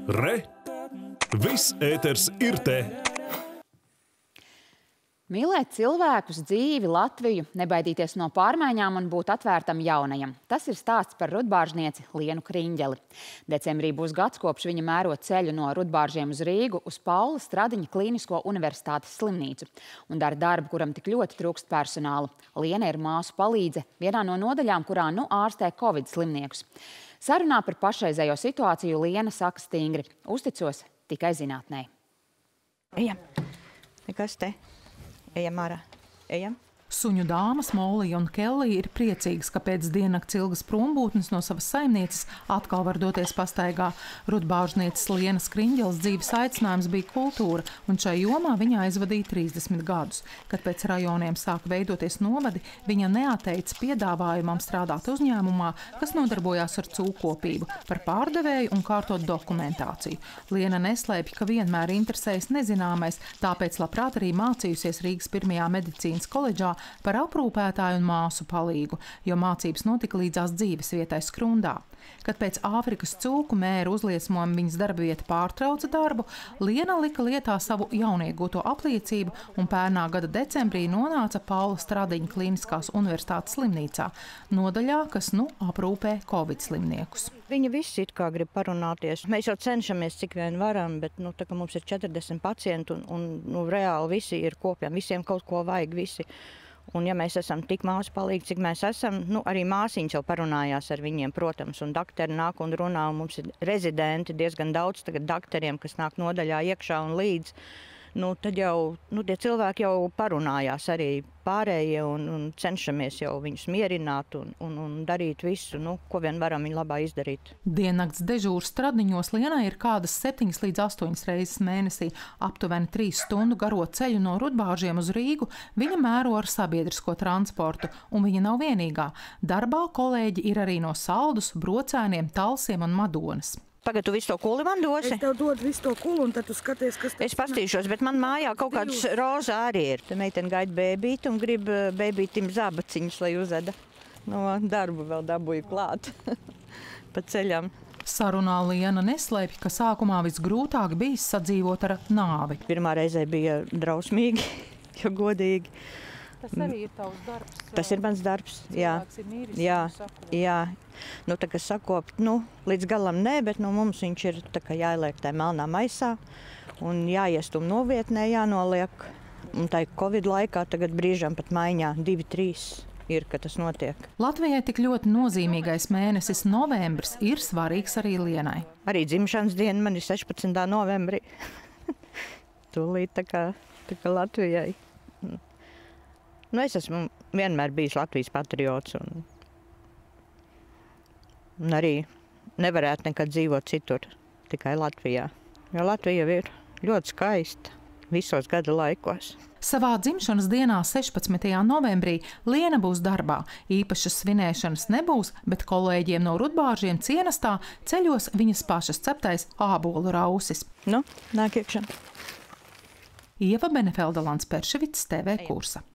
Re! Viss ēters ir te! Mīlēt cilvēkus, dzīvi, Latviju, nebaidīties no pārmaiņām un būt atvērtam jaunajam. Tas ir stāsts par rudbāržnieci Lienu Kriņģeli. Decembrī būs gads, kopš viņa mēro ceļu no Rudbāržiem uz Rīgu uz Paula Stradiņa Klinisko universitātes slimnīcu un dara darbu, kuram tik ļoti trūkst personāla. Liena ir māsu palīdze vienā no nodaļām, kurā nu ārstē Covid slimniekus. Sarunā par pašreizējo situāciju Liena saka stingri: uzticos tikai zinātnē. Ejam. Nekas te. Ejam ārā. Ejam. Suņu dāmas Molija un Kellija ir priecīgas, ka pēc diennakts ilgas prombūtnes no savas saimnieces atkal var doties pastaigā. Rudbāržnieces Lienas Kriņģeles dzīves aicinājums bija kultūra, un šai jomā viņa aizvadīja 30 gadus. Kad pēc rajoniem sāka veidoties novadi, viņa neatteica piedāvājumam strādāt uzņēmumā, kas nodarbojās ar cūkopību, par pārdevēju un kārtot dokumentāciju. Liena neslēpj, ka vienmēr interesējas nezināmais, tāpēc labprāt arī mācījusies Rīgas 1. medicīnas koledžā par aprūpētāju un māsu palīgu, jo mācības notika līdzās dzīves vietai Skrundā. Kad pēc Āfrikas cūku mēra uzliesmojuma viņas darbvieta pārtrauca darbu, Liena lika lietā savu jauniegūto apliecību un pērnā gada decembrī nonāca Paula Stradiņa Kliniskās universitātes slimnīcā, nodaļā, kas aprūpē Covid slimniekus. Viņi visi it kā grib parunāties. Mēs jau cenšamies, cik vien varam, bet tā kā mums ir 40 pacienti un reāli visi ir kopiem, visiem kaut ko vajag visi. Un ja mēs esam tik māsu palīgi, cik mēs esam, arī māsiņas jau parunājās ar viņiem, protams, un dakteri nāk un runā, un mums ir rezidenti diezgan daudz tagad dakteriem, kas nāk nodaļā iekšā un līdz. Tad jau tie cilvēki jau parunājās arī pārējie un cenšamies jau viņus mierināt un darīt visu, ko vien varam viņa labā izdarīt. Diennakts dežūras Stradiņos Lienai ir kādas 7 līdz 8 reizes mēnesī. Aptuveni 3 stundu garo ceļu no Rudbāržiem uz Rīgu viņa mēro ar sabiedrisko transportu, un viņa nav vienīgā. Darbā kolēģi ir arī no Saldus, Brocēniem, Talsiem un Madonas. Tagad tu visu to kuli man dosi? Es tev dodu visu to kuli, un tad tu skaties, kas... Es pastīšos, bet man mājā kaut kāds roza arī ir. Te meitene gaida bēbīti un grib bēbītim zābaciņus, lai uzeda. No darbu vēl dabūju klāt pa ceļam. Sarunā Liena neslēpj, ka sākumā visgrūtāk bijis sadzīvot ar nāvi. Pirmā reizē bija drausmīgi, jo godīgi. Tas arī ir tavs darbs. Tas ir mans darbs, jā. Cilvēks ir mīris, jā. Tā kā sakopt, līdz galam nē, bet mums viņš ir jāieliek tajā melnā maisā un jāiestum novietnē, jānoliek. Un tā Covid laikā tagad brīžam pat maiņā 2-3 ir, ka tas notiek. Latvijai tik ļoti nozīmīgais mēnesis novembris ir svarīgs arī Lienai. Arī dzimšanas diena man ir 16. novembrī. Tūlīt tā kā Latvijai. Es esmu vienmēr bijis Latvijas patriots un arī nevarētu nekad dzīvot citur, tikai Latvijā. Jo Latvija ir ļoti skaista visos gada laikos. Savā dzimšanas dienā 16. novembrī Liena būs darbā. Īpašas svinēšanas nebūs, bet kolēģiem no Rudbāržiem cienastā ceļos viņas pašas ceptais ābolu rausis. Nāk iekšā. Ieva Benefelda, Lants Perševics, TV Kursa.